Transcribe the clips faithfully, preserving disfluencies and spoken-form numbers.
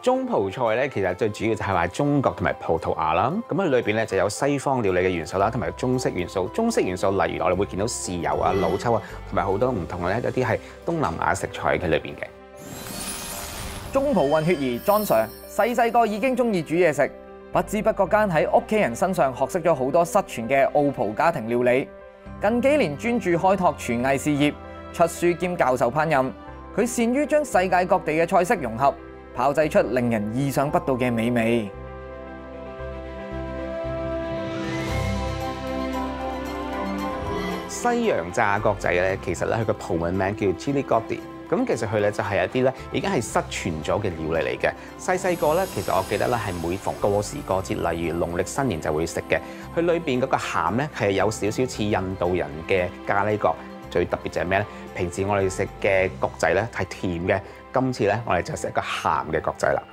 中葡菜咧，其實最主要就係話中國同埋葡萄牙啦。咁佢裏邊咧就有西方料理嘅元素啦，同埋中式元素。中式元素例如我哋會見到豉油啊、老抽啊，同埋好多唔同嘅咧一啲係東南亞食材喺裏邊嘅。 中葡混血兒 John Sir 細細個已經中意煮嘢食，不知不覺間喺屋企人身上學識咗好多失傳嘅澳葡家庭料理。近幾年專注開拓廚藝事業，出書兼教授烹飪。佢善於將世界各地嘅菜式融合，炮製出令人意想不到嘅美味。 西洋炸角仔咧，其實咧佢個葡文名叫 Chili Gotti。咁其實佢咧就係一啲咧已經係失傳咗嘅料理嚟嘅。細細個咧，其實我記得咧係每逢過時過節，例如農曆新年就會食嘅。佢裏邊嗰個餡咧係有少少似印度人嘅咖喱角。最特別就係咩咧？平時我哋食嘅角仔咧係甜嘅，今次咧我哋就食一個鹹嘅角仔啦。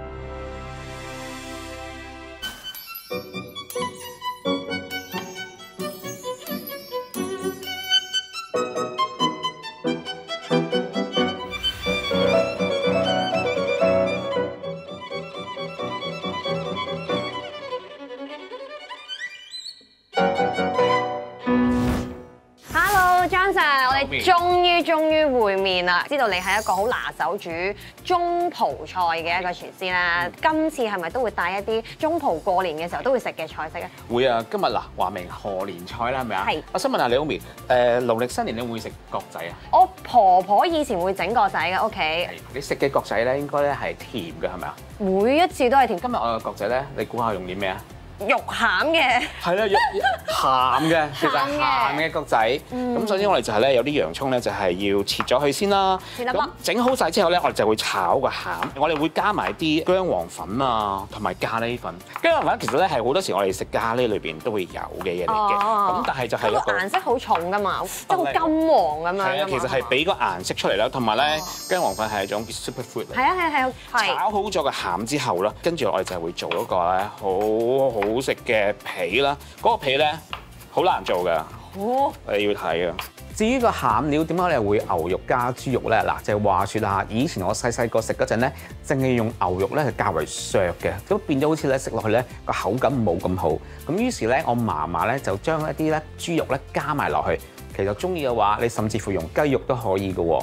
終於終於會面啦！知道你係一個好拿手煮中葡菜嘅一個廚師啦。今次係咪都會帶一啲中葡過年嘅時候都會食嘅菜式咧？ 會啊！今日嗱話明賀年菜啦，係咪啊？ 係。我想問下你 Omi， 誒農曆新年你會唔會食角仔啊？ 我婆婆以前會整角仔嘅屋企。係。你食嘅角仔咧，應該咧係甜嘅，係咪啊？ 每一次都係甜。 今日我嘅角仔咧，你估下用啲咩啊？ 肉餡嘅， 係啦，肉鹹嘅，其實係鹹嘅角仔。咁、嗯、首先我哋就係咧有啲洋葱咧，就係要切咗佢先啦。咁整好晒之後咧，我哋就會炒個餡。我哋會加埋啲薑黃粉啊，同埋咖喱粉。薑黃粉其實咧係好多時我哋食咖喱裏邊都會有嘅嘢嚟嘅。咁、哦、但係就係一個顏色好重噶嘛，即係好金黃咁樣。 係啊，其實係俾個顏色出嚟啦，同埋咧薑黃粉係一種 super food 嚟。 係啊係係係。炒好咗個餡之後啦，跟住我哋就係會做一個咧好好。好食嘅皮啦，嗰、那個皮咧好難做㗎，哦、你要睇啊。至於個餡料點解你會牛肉加豬肉咧？嗱，就係話説啦，以前我細細個食嗰陣咧，淨係用牛肉咧係較為削嘅，咁變咗好似咧食落去咧個口感冇咁好。咁於是咧，我嫲嫲咧就將一啲咧豬肉咧加埋落去。其實中意嘅話，你甚至乎用雞肉都可以嘅喎。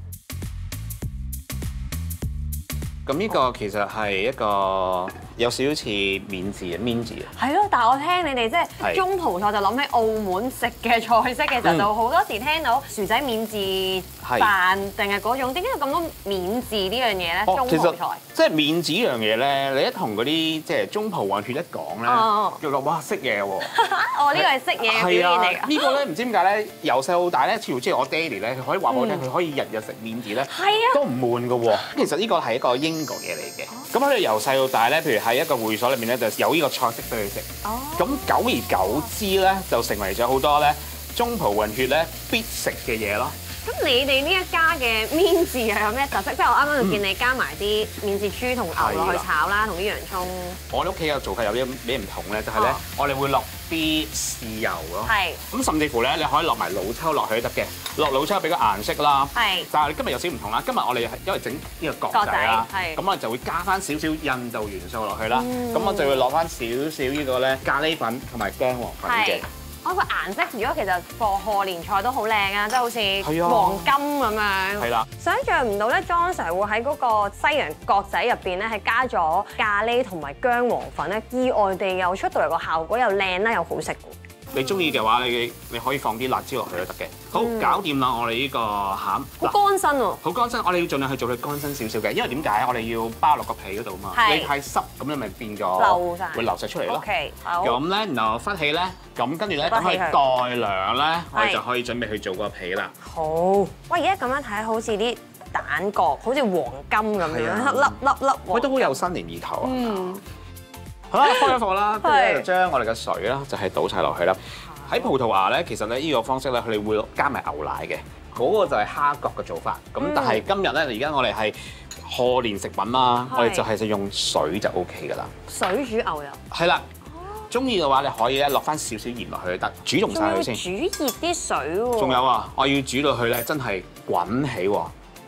咁呢個其實係一個有少少似免治嘅免治啊。係咯，但係我聽你哋即係中葡菜就諗起澳門食嘅菜式嘅時候，就好多時聽到薯仔免治飯定係嗰種，點解有咁多免治呢樣嘢咧？中葡菜即係免治呢樣嘢咧，你一同嗰啲即係中葡混血一講咧，叫做哇識嘢喎！ 哦，呢個係識嘢嘅表現嚟㗎。 呢個咧唔知點解咧，由細到大咧，似乎即係我爹哋咧，佢可以話俾我聽，佢可以日日食免治咧，都唔悶㗎喎。其實呢個係一個英國嘢嚟嘅。咁佢哋由細到大咧，譬如喺一個會所裏面咧，就有呢個菜式俾佢食。哦。咁久而久之咧，就成為咗好多咧中葡混血咧必食嘅嘢咯。 咁你哋呢一家嘅免治又有咩特色？即係我啱啱就見你加埋啲免治豬同牛落去炒啦，同啲洋葱。我哋屋企嘅做法有啲咩唔同咧？就係咧，我哋會落啲豉油咯。係。咁甚至乎咧，你可以落埋老抽落去都得嘅，落老抽俾個顏色啦。係。但係今日有少唔同啦，今日我哋因為整呢個角仔啦，咁我就會加翻少少印度元素落去啦。咁我就會落翻少少呢個咧咖喱粉同埋薑黃粉嘅。我個顏色，如果其實貨賀年菜都好靚啊，即係好似黃金咁樣。係啦。想像唔到咧，John Sir會喺嗰個西洋角仔入邊咧，係加咗咖喱同埋薑黃粉咧，意外地又出到嚟個效果又靚啦，又好食。你中意嘅話，你你可以放啲辣椒落去都得嘅。好，搞掂啦！我哋呢個餡好乾身喎，好乾身。我哋要盡量去做佢乾身少少嘅，因為點解？我哋要包落個皮嗰度嘛。你太濕咁樣咪變咗流曬，會流曬出嚟咯。OK，好。咁咧，然後翻起咧，咁跟住咧，等佢蓋涼咧，我哋就可以準備去做個皮啦。好。喂，而家咁樣睇，好似啲蛋角，好似黃金咁樣，粒粒粒。佢都好有新年意頭啊！好啦，開咗火啦，跟住咧就將我哋嘅水啦，就係倒晒落去啦。喺葡萄牙咧，其實咧呢個方式咧，佢哋會加埋牛奶嘅，嗰個就係蝦角嘅做法。咁但係今日咧，而家我哋係賀年食品啦，我哋就係就用水就 O K 噶啦。水煮牛油。係啦，中意嘅話你可以咧落翻少少鹽落去得，煮溶晒佢先。煮熱啲水喎。仲有啊，我要煮到佢咧真係滾起喎。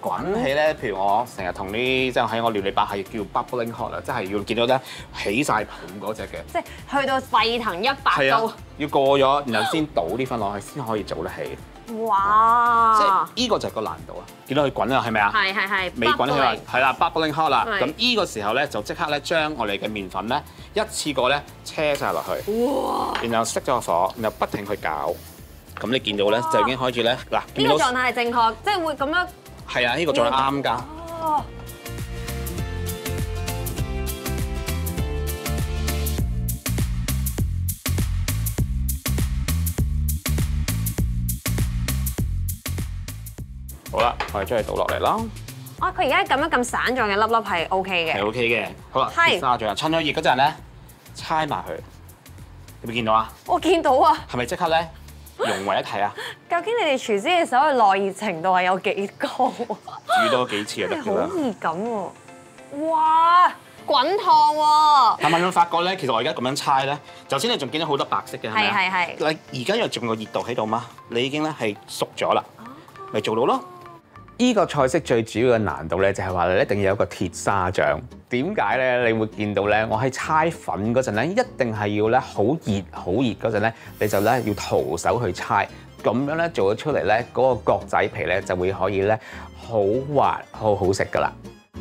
滾起咧，譬如我成日同啲即係喺我料理吧係叫 bubbling hot 啦，即係要見到咧起晒泡嗰隻嘅。 即係去到沸騰一百係啊度， 要過咗，然後先倒啲粉落去，先可以做得起。 哇！ 即係呢個就係個難度啊！見到佢滾啦，係咪啊？ 係係係。 未滾起來，係啦 bubbling hot 啦。 係咁呢個時候咧就即刻咧將我哋嘅麵粉咧一次過咧車晒落去。 哇！ 然後熄咗個火，然後不停去攪。咁你見到咧就已經開始咧嗱， 呢個狀態係正確，即係會咁樣。 係啊，呢個狀態啱㗎。 哦。 好啦，我哋將佢倒落嚟啦。 啊，佢而家咁樣咁散狀嘅粒粒係 O K 嘅。 係 OK 嘅。好啦， 係沙醬趁咗熱嗰陣咧，猜埋佢。有冇見到啊？ 我見到啊！ 係咪即刻咧融為一體啊？ 究竟你哋廚師嘅手嘅耐熱程度係有幾高啊？ 煮多幾次就得㗎啦好。易咁喎！哇，滾燙喎！ 但係你會發覺咧，其實我而家咁樣猜咧，頭先你仲見到好多白色嘅係咪啊？ 係係係。 你而家又仲有熱度喺度嘛？你已經咧係熟咗啦，咪做到咯。呢個菜式最主要嘅難度咧，就係話你一定要有一個鐵砂掌。點解咧？你會見到咧，我喺猜粉嗰陣咧，一定係要咧好熱好熱嗰陣咧，你就咧要徒手去猜，咁樣咧做咗出嚟咧，嗰個角仔皮咧就會可以咧好滑好好食噶啦。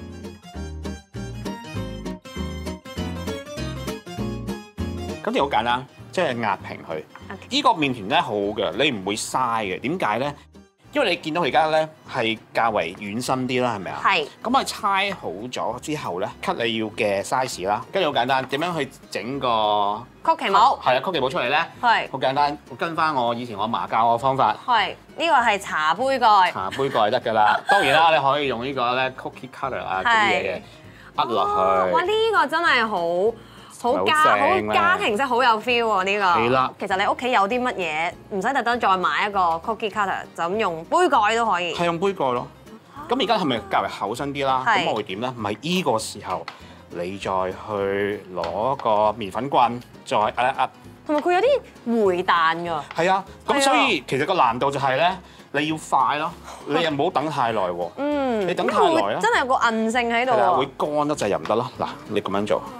咁就好簡單，即係壓平佢。呢個麵團咧好嘅，你唔會嘥嘅。點解咧？因為你見到佢而家咧係較為軟身啲啦，係咪啊？ 係。 咁我猜好咗之後咧，cut 你要嘅 size 啦，跟住好簡單，點樣去整個曲奇帽？ 係啊，曲奇帽出嚟咧， 係。 好簡單，跟翻我以前我嫲教我嘅方法。 係。呢個係茶杯蓋。 茶杯蓋得㗎啦。當然啦，你可以用呢個咧 cookie cutter 啊嗰啲嘢嘅，壓落去。 哇！呢個真係好〜好家好家庭式，好有 feel 喎呢個。 係啦。 其實你屋企有啲乜嘢，唔使特登再買一個 cookie cutter，就咁用杯蓋都可以。 係用杯蓋咯。咁而家係咪較為厚身啲啦？ 係。 咁我會點咧？唔係依個時候，你再去攞個麵粉棍，再壓一壓。 同埋佢有啲回彈㗎。係啊，咁所以其實個難度就係咧，你要快咯，你又唔好等太耐喎。 嗯。 你等太耐咧， 真係有個韌性喺度。 係啊，會乾得滯又唔得咯。嗱，你咁樣做。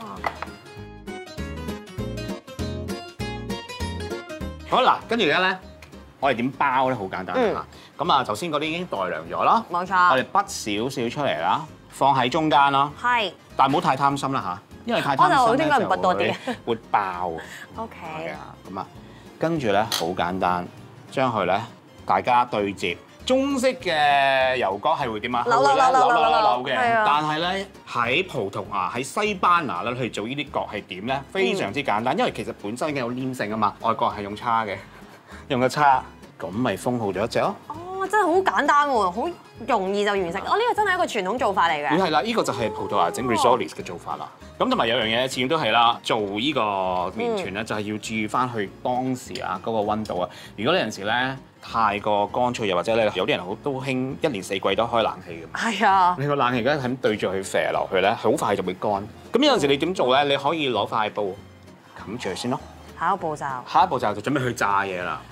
好啦，跟住而家咧，我哋點包咧？好簡單嚇。咁啊，頭先嗰啲已經代涼咗啦。 冇錯。 我哋筆少少出嚟啦，放喺中間啦。 係。但係唔好太貪心啦嚇，因為太貪心咧就會會爆。 O K。 係啊，咁啊，跟住咧好簡單，將佢咧大家對接。中式嘅油角係會點啊？ 扭扭扭扭扭扭扭嘅。但係咧喺葡萄牙、喺西班牙咧去做呢啲角係點咧？非常之簡單，因為其實本身已經有黏性啊嘛。外國係用叉嘅，用個叉，咁咪封好咗一隻咯。 哦，真係好簡單喎，好容易就完成。哦，呢個真係一個傳統做法嚟嘅。 係啦，呢個就係葡萄牙整 rissoles 嘅做法啦。咁同埋有樣嘢，始終都係啦，做呢個麵團咧，就係要注意翻去當時啊嗰個溫度啊。如果你有陣時咧太過乾脆，又或者咧有啲人好都興一年四季都開冷氣嘅。 係啊。你個冷氣而家係咁對住佢射落去咧，好快就會乾。咁有陣時你點做咧？你可以攞塊布冚住佢先咯。 下一個步驟。下一步驟就準備去炸嘢啦。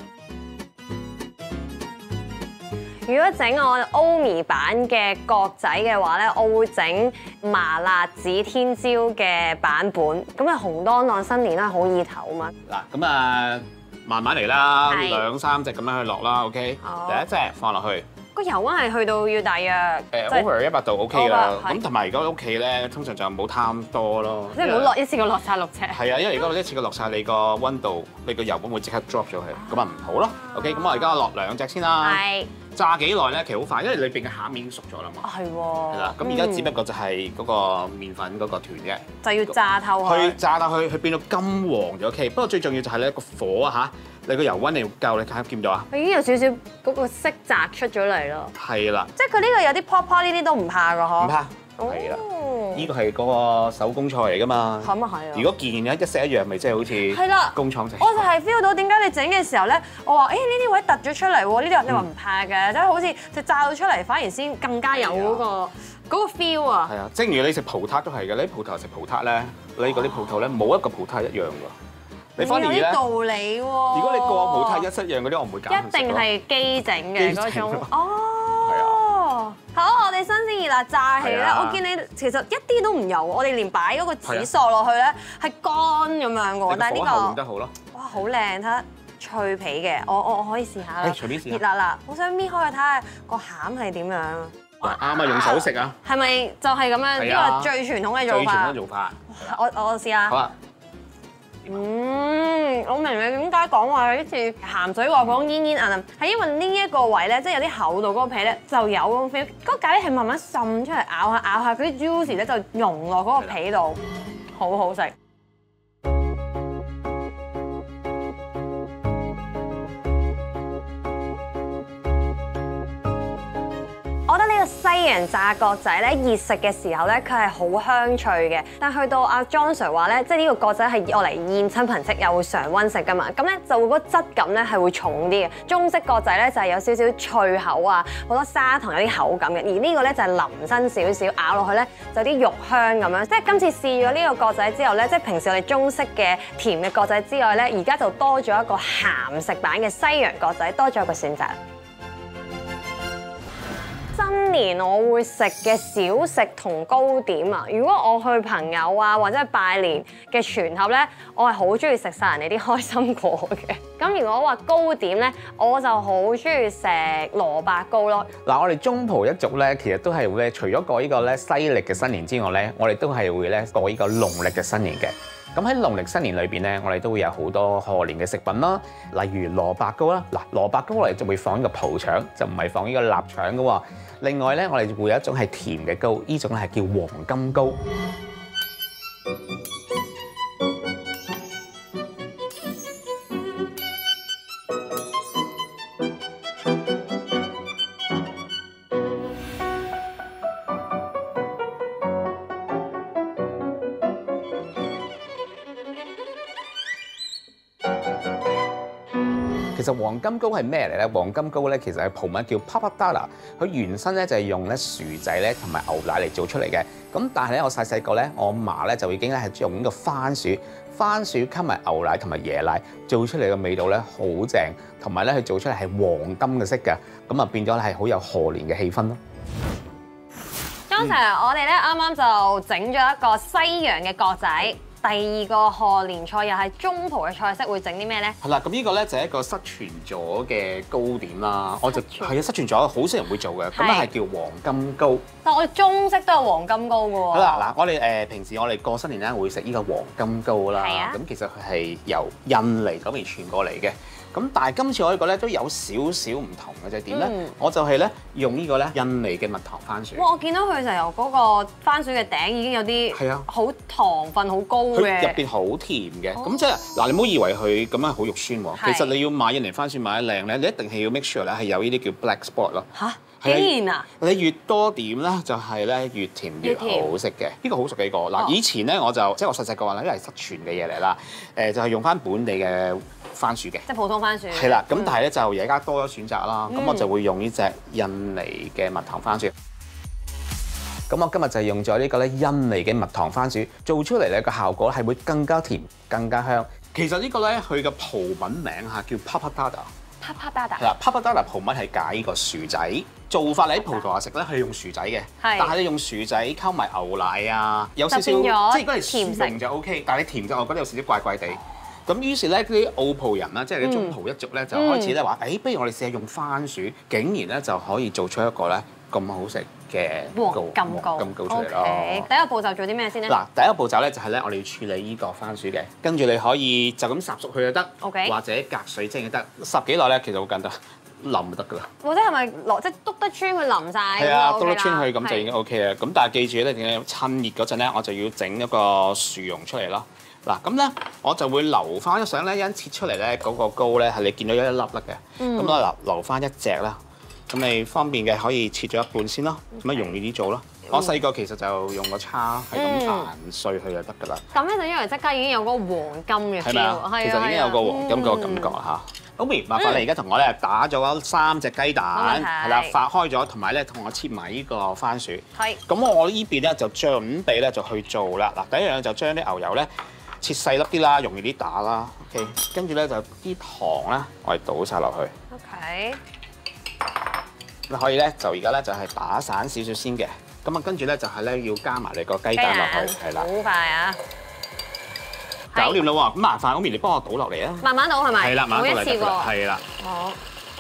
如果整我歐米版嘅角仔嘅話咧，我會整麻辣指天椒嘅版本。咁啊紅當當新年咧好意頭啊嘛。 嗱，咁啊慢慢嚟啦，兩三隻咁樣去落啦 ，OK。第一隻放落去。個油溫係去到要大約誒 over 一百度 OK 啦。咁同埋如果屋企咧，通常就唔好貪多咯。 即係唔好落一次過落晒六隻。 係啊，因為如果一次過落晒，你個溫度，你個油溫會即刻 drop 咗佢，咁啊唔好咯。OK，咁我而家落兩隻先啦。係。炸幾耐咧？其實好快，因為裏邊嘅餡已經熟咗啦嘛。係喎。係啦，咁而家只不過就係嗰個麵粉嗰個團啫。就要炸透佢。去炸到佢，佢變到金黃咗 OK。不過最重要就係咧個火啊嚇，你個油溫你要夠，你睇下見唔到啊？佢已經有少少嗰個色澤出咗嚟咯。係啦。即係佢呢個有啲 pop pop 呢啲都唔怕㗎嗬。唔怕。係啦。呢個係嗰個手工菜嚟㗎嘛。咁啊係啊。如果件嘢一式一樣，咪即係好似係啦工廠製。我就係 feel 到點解你整嘅時候咧，我話誒呢啲位突咗出嚟喎，呢啲你話唔怕嘅，即係好似就炸到出嚟，反而先更加有嗰個嗰個 feel 啊。係啊，正如你食葡撻都係嘅，你喺葡萄牙食葡撻咧，你嗰啲葡萄咧冇一個葡撻一樣㗎。你反而咧，有啲道理喎。如果你個葡撻一式一樣嗰啲，我唔會揀。一定係機整嘅嗰種。哦。係啊。 好，我哋新鮮熱辣炸起咧， 係啊我見你其實一啲都唔油，我哋連擺嗰個紫索落去咧係乾咁樣嘅喎，但係呢火候用得好咯。 個哇好靚，睇下脆皮嘅，我我我可以試下啦。 誒隨便試下熱辣辣，好想搣開佢睇下個餡係點樣。 啱啊，用手食啊， 係咪就係咁樣？ 係啊呢個最傳統嘅最傳做法統。做法。 我我試下。 好啊， 嗯，我明你點解講話好似鹹水鑊嗰種煙煙韌韌，係因為呢一個位咧，即係有啲厚度嗰個皮咧就有嗰種 feel，嗰個咖喱係慢慢滲出嚟，咬下咬下，嗰啲 juicy 咧就溶落嗰個皮度，好好食。我覺得呢個西洋炸角仔咧，熱食嘅時候咧，佢係好香脆嘅。但去到阿 John Sir 話咧，即係呢個角仔係用嚟宴親朋戚友會常溫食噶嘛，咁咧就會嗰個質感咧係會重啲嘅。中式角仔咧就係有少少脆口啊，好多砂糖有啲口感嘅。而呢個咧就係腍身少少，咬落去咧就有啲肉香咁樣。即係今次試咗呢個角仔之後咧，即係平時我哋中式嘅甜嘅角仔之外咧，而家就多咗一個鹹食版嘅西洋角仔，多咗一個選擇。新年我會食嘅小食同糕點啊！如果我去朋友啊或者係拜年嘅全盒咧，我係好中意食晒人哋啲開心果嘅。咁如果話糕點咧，我就好中意食蘿蔔糕咯。 嗱，我哋中葡一族咧，其實都係會除咗過呢個咧西歷嘅新年之外咧，我哋都係會咧過呢個農曆嘅新年嘅。咁喺農曆新年裏邊咧，我哋都會有好多賀年嘅食品啦，例如蘿蔔糕啦。嗱，蘿蔔糕我哋就會放呢個葡腸，就唔係放呢個臘腸嘅喎。另外咧，我哋會有一種係甜嘅糕，呢種咧係叫黃金糕。其實黃金糕係咩嚟咧？黃金糕咧其實係葡文叫 pappardelle， 佢原身咧就係用咧薯仔咧同埋牛奶嚟做出嚟嘅。咁但係咧我細細個咧，我媽咧就已經咧係用呢個番薯，番薯溝埋牛奶同埋椰奶做出嚟嘅味道咧好正，同埋咧佢做出嚟係黃金嘅色嘅，咁啊變咗係好有賀年嘅氣氛咯。 剛才我哋咧啱啱就整咗一個西洋嘅角仔。第二個賀年菜又係中葡嘅菜式，會整啲咩咧？ 係啦，咁呢個咧就係一個失傳咗嘅糕點啦。我就傳係啊，失傳咗，好少人會做嘅。咁咧係叫黃金糕。 但我哋中式都有黃金糕嘅喎。 好啦，嗱，我哋誒平時我哋過新年咧會食呢個黃金糕啦。 係啊。 咁其實佢係由印尼嗰邊傳過嚟嘅。咁但係今次我呢個咧都有少少唔同嘅，就係點咧？ 嗯、 我就係咧用呢個咧印尼嘅蜜糖番薯。 哇！我見到佢就由嗰個番薯嘅頂已經有啲係啊， 好糖分好高嘅。 佢入邊好甜嘅，咁、哦、即係嗱，你唔好以為佢咁樣好肉酸喎。其實你要買印尼番薯買得靚咧，你一定係要 make sure 咧係有呢啲叫 black spot 咯。 嚇！竟然啊！ 你越多點咧，就係咧越甜越好食嘅。呢個好食幾個嗱，以前咧我就即係我細細個話咧，因為失傳嘅嘢嚟啦，誒就係用翻本地嘅番薯嘅， 即係普通番薯。 係啦，咁但係咧就而家多咗選擇啦，咁、嗯、我就會用呢隻印尼嘅蜜糖番薯。咁我今日就用咗呢個咧印尼嘅蜜糖番薯做出嚟咧個效果係會更加甜、更加香。其實呢個咧佢嘅葡文名嚇叫 pappardelle。pappardelle 係啦 pappardelle 葡文係解呢個薯仔。做法你喺葡萄牙食咧係用薯仔嘅，但係你用薯仔溝埋牛奶啊，有少少即係如果你甜食就 O K， 但係你甜就我覺得有少少怪怪地。咁於是咧啲澳葡人啦，即係啲中葡一族咧就開始咧話：誒、嗯，不如我哋試下用番薯，竟然咧就可以做出一個咧咁好食嘅黃金糕， 金糕出嚟咯。 Okay. 第一個步驟做啲咩先咧？ 嗱，第一個步驟咧就係咧我哋要處理呢個番薯嘅，跟住你可以就咁烚熟佢就得，okay. 或者隔水蒸就得。烚幾耐咧其實好簡單。淋就得㗎啦， 或者係咪落即係篤得穿佢淋晒？ 係啊，篤得穿佢咁就已經 O K 啦。咁但係記住咧，點解趁熱嗰陣咧，我就要整一個薯蓉出嚟咯。嗱，咁咧我就會留翻想咧，一陣切出嚟咧嗰個糕咧係你見到一粒粒嘅。咁我留留翻一隻啦。咁你方便嘅可以切咗一半先咯，咁啊容易啲做咯。嗯、我細個其實就用個叉係咁彈碎佢就得㗎啦。咁咧就因為即刻已經有嗰個黃金嘅 feel， 係咪啊？其實已經有個黃金個感覺嚇。好咪，麻煩你而家同我咧打咗三隻雞蛋，係啦，發開咗，同埋咧同我切埋呢個番薯。係。咁我呢邊咧就準備咧就去做啦。嗱，第一樣就將啲牛油咧切細粒啲啦，容易啲打啦。OK， 跟住咧就啲糖咧，我哋倒晒落去。OK。 你可以咧就而家咧就係打散少少先嘅，咁啊跟住咧就係咧要加埋你個雞蛋落去，係啦， 好快啊！ 搞掂啦喎，咁麻煩 Omi 你幫我倒落嚟啊！ 慢慢倒係咪？ 係啦，慢慢倒嚟得㗎啦，係啦。 好，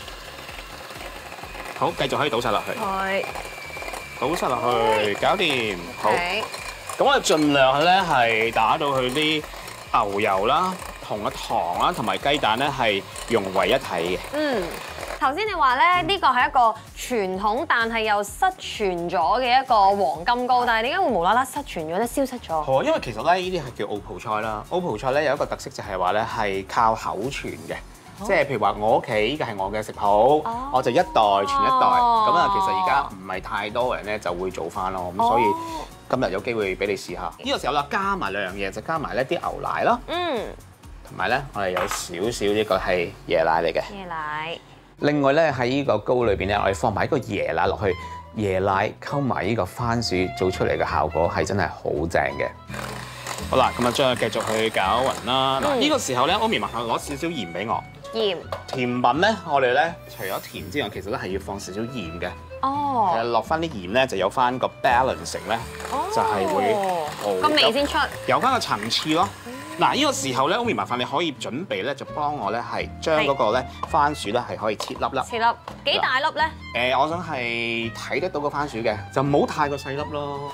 好，繼續可以倒晒落去， 係， 倒晒落去，搞掂。好， OK 咁我哋盡量咧係打到佢啲牛油啦、同個糖啦同埋雞蛋咧係融為一體嘅。 嗯。頭先你話咧，呢個係一個傳統但係又失傳咗嘅一個黃金糕，但係點解會無啦啦失傳咗咧？消失咗？ 好，因為其實咧呢啲係叫澳葡菜啦。澳葡菜咧有一個特色就係話咧係靠口傳嘅，即係譬如話我屋企嘅係我嘅食譜，我就一代傳一代。咁啊，其實而家唔係太多人咧就會做翻咯。咁所以今日有機會俾你試下。呢個時候啦，加埋兩樣嘢，就加埋呢啲牛奶啦， 嗯， 同埋咧我哋有少少呢個係椰奶嚟嘅。 椰奶。 另外咧喺呢個糕裏邊咧，我哋放埋一個椰奶落去，椰奶溝埋呢個番薯做出嚟嘅效果係真係好正嘅。好啦，咁啊將佢繼續去攪勻啦。嗱、嗯，呢個時候咧，Omi麻煩攞少少鹽俾我。 鹽。甜品咧，我哋咧除咗甜之外，其實咧係要放少少鹽嘅。 哦。 係落翻啲鹽咧，就有翻個 balancing 咧，就係會好。 個味先出。 有翻個層次咯。嗱，呢個時候咧，Omi麻煩你可以準備咧，就幫我咧係將嗰個咧番薯咧係可以切粒粒。 切粒幾大粒咧？ 誒，我想係睇得到個番薯嘅，就唔好太過細粒咯。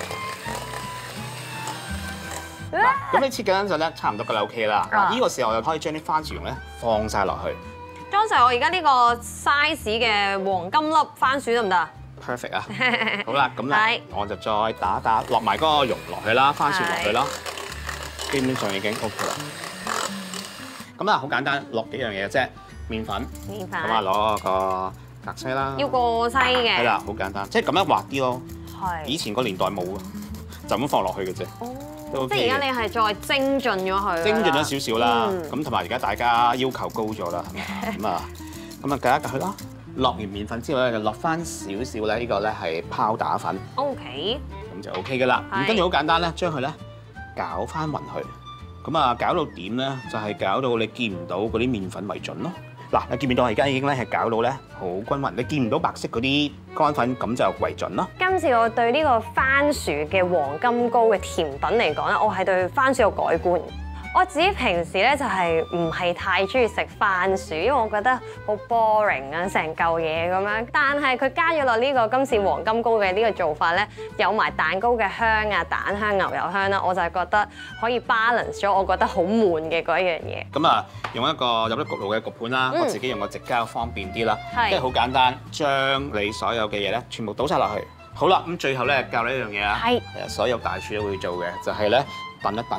嗱，咁你切緊嗰陣咧，差唔多夠啦 OK 啦。嗱，呢個時候就可以將啲番薯蓉咧放晒落去。 當時我而家呢個 size 嘅黃金粒番薯得唔得 ？Perfect 啊！好啦，咁咧我就再打打落埋嗰個蓉落去啦，番薯落去啦。基本上已經 OK 啦。咁啊，好簡單，落幾樣嘢啫，麵粉， 麵粉， 咁啊攞個格西啦， 要過西嘅， 係啦，好簡單，即係咁樣滑啲咯。 係。以前個年代冇啊，就咁放落去嘅啫。 哦。即係而家你係再精進咗佢。精進咗少少啦，咁同埋而家大家要求高咗啦，咁啊，咁啊，夾一夾佢啦。落完麵粉之後咧，就落翻少少咧，呢個咧係泡打粉。 OK。 咁就 OK 嘅啦。咁跟住好簡單咧，將佢咧。攪翻勻佢，咁啊攪到點咧？就係攪到你見唔到嗰啲麵粉為準咯。嗱，你見唔見到我而家已經咧係攪到咧好均勻，你見唔到白色嗰啲乾粉，咁就為準咯。今次我對呢個番薯嘅黃金糕嘅甜品嚟講咧，我係對番薯有改觀。我自己平時咧就係唔係太中意食番薯，因為我覺得好 boring 啊，成嚿嘢咁樣。但係佢加咗落呢個今次黃金糕嘅呢個做法咧，有埋蛋糕嘅香啊、蛋香、牛油香啦，我就係覺得可以 balance 咗我覺得好悶嘅嗰一樣嘢。咁啊，用一個入咗焗爐嘅焗盤啦，我自己用個直膠方便啲啦，即係好簡單，將你所有嘅嘢咧全部倒晒落去。好啦，咁最後咧教你一樣嘢啊，係所有大廚都會做嘅，就係咧燉一燉。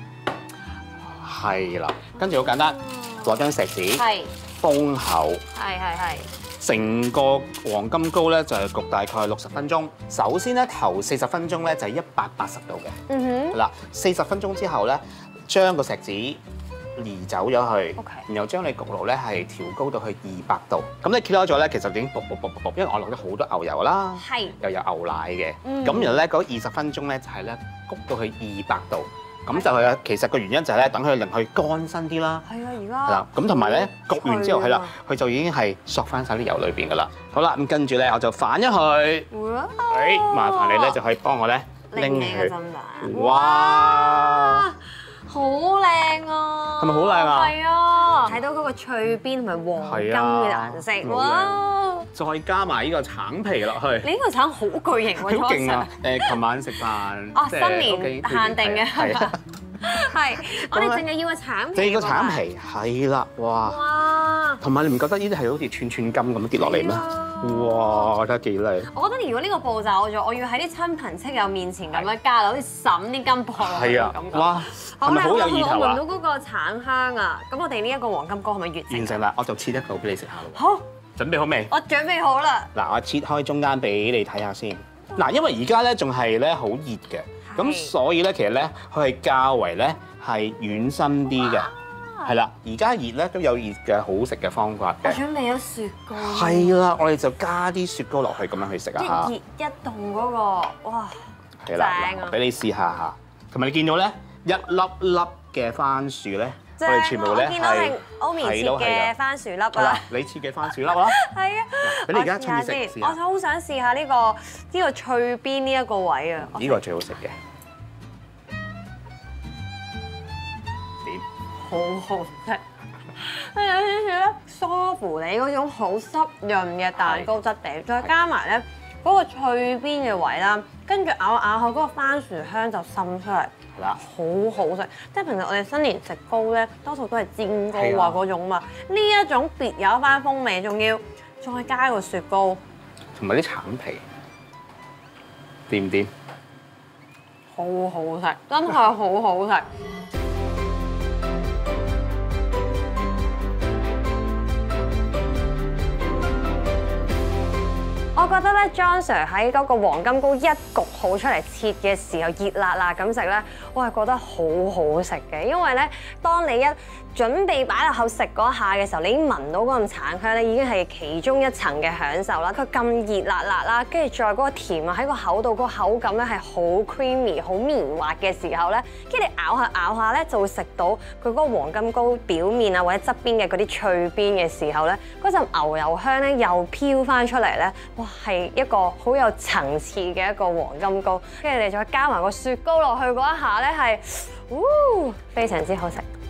係啦，跟住好簡單，攞張錫紙，封口，係係係。成個黃金糕咧就係焗大概六十分鐘。首先咧頭四十分鐘咧就係一百八十度嘅，嗯哼。嗱，四十分鐘之後咧，將個錫紙移走咗去，然後將你焗爐咧係調高到去二百度。咁你揭開咗咧，其實已經卜卜卜卜卜，因為我落咗好多牛油啦，係又有牛奶嘅。咁然後咧嗰二十分鐘咧就係咧焗到去二百度。咁就係啊，其實個原因就係咧，等佢令佢乾身啲啦。係啊，而家係啦。咁同埋咧焗完之後係啦，佢就已經係索翻晒啲油裏邊噶啦。好啦，咁跟住咧我就反咗佢。哇！誒，麻煩你咧就可以幫我咧拎佢。哇！好靚啊！係咪好靚啊？係啊！睇到嗰個脆邊同埋黃金嘅顏色，哇！再加埋呢個橙皮落去。你呢個橙好巨型喎，好勁啊！誒，琴晚食飯，哦，新年限定嘅係啊，係。我哋淨係要個橙皮。淨係個橙皮，係啦，哇！哇！同埋你唔覺得呢啲係好似串串金咁跌落嚟咩？哇！睇下幾靚。我覺得如果呢個步驟我做，我要喺啲親朋戚友面前咁樣加，好似揼啲金箔落去咁感覺。哇！係咪好有意頭啊？我聞到嗰個橙香啊！咁我哋呢一個黃金糕係咪完成？完成啦！我就切一嚿俾你食下咯。好，準備好未？我準備好啦。嗱，我切開中間俾你睇下先。嗱，因為而家咧仲係咧好熱嘅，咁所以咧其實咧佢係較為咧係軟身啲嘅。係啦，而家熱咧都有熱嘅好食嘅方法嘅。我準備咗雪糕。係啦，我哋就加啲雪糕落去咁樣去食啊嚇。一熱一凍嗰個，哇！係啦，俾你試下嚇。同埋你見到咧？一粒粒嘅番薯咧， 啫。 我哋全部咧我見到係係 Omi 切嘅番薯粒係啦啊。， 你切嘅番薯粒啦。 係啊， 俾你而家中意食我試下先試下我好想試下呢個呢個脆邊呢一個位啊。 呢個最好食嘅。點？ 好好食，有少少咧疏乎你嗰種好濕潤嘅蛋糕質地，再加埋咧嗰個脆邊嘅位啦，跟住咬咬下嗰個番薯香就滲出嚟， 係啦， 好好食。即係平時我哋新年食糕咧，多數都係煎糕係啊啊嗰種嘛，呢一種別有一番風味，仲要再加個雪糕， 同埋啲橙皮，掂唔掂？ 好好食，真係好好食。我覺得咧，John Sir 喺嗰個黃金糕一焗好出嚟切嘅時候，熱辣辣咁食咧，我係覺得好好食嘅。因為咧，當你一準備擺落口食嗰下嘅時候，你已經聞到嗰陣橙香咧，已經係其中一層嘅享受啦。佢咁熱辣辣啦，跟住再嗰個甜啊喺個口度，嗰個口感咧係好 creamy、好綿滑嘅時候咧，跟住你咬下咬下咧，就會食到佢嗰個黃金糕表面啊或者側邊嘅嗰啲脆邊嘅時候咧，嗰陣牛油香咧又飄翻出嚟咧，哇！係一個好有層次嘅一個黃金糕，跟住你再加埋個雪糕落去嗰一下咧，係，嗚，非常之好食。